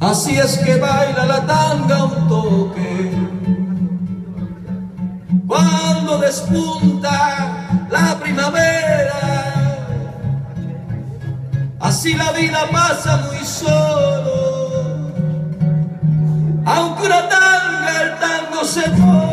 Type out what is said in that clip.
Así es que baila la tanga un toque cuando despunta la primavera. Así la vida pasa muy solo, aunque una tanga el tango se fue.